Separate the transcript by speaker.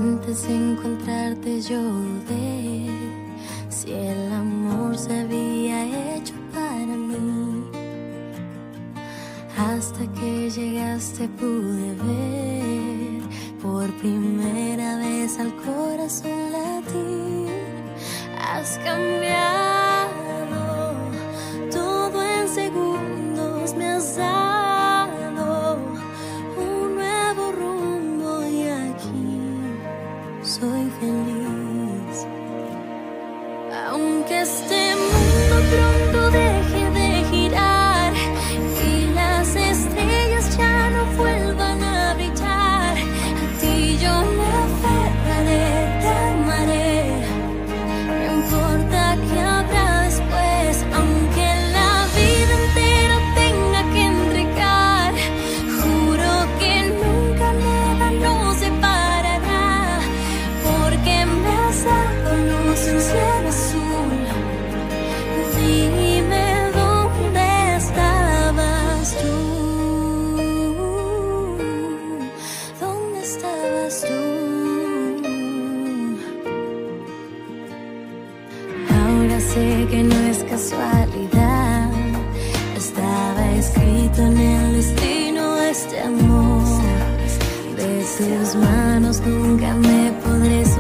Speaker 1: Antes de encontrarte yo dudé si el amor se había hecho para mí. Hasta que llegaste pude ver por primera vez al corazón latir. Has cambiado todo en segundos, me has dado un nuevo rumbo y aquí soy feliz. Aunque este mundo pronto deje de girar y las estrellas ya no vuelvan a brillar, a ti yo me aferraré, te amaré. No importa qué habrá después, aunque la vida entera tenga que entregar, juro que nunca nada nos separará, porque me has dado luz en cielo azul. Dime dónde estabas tú, dónde estabas tú. Ahora sé que no es casualidad, estaba escrito en el destino este amor. De tus manos nunca me podré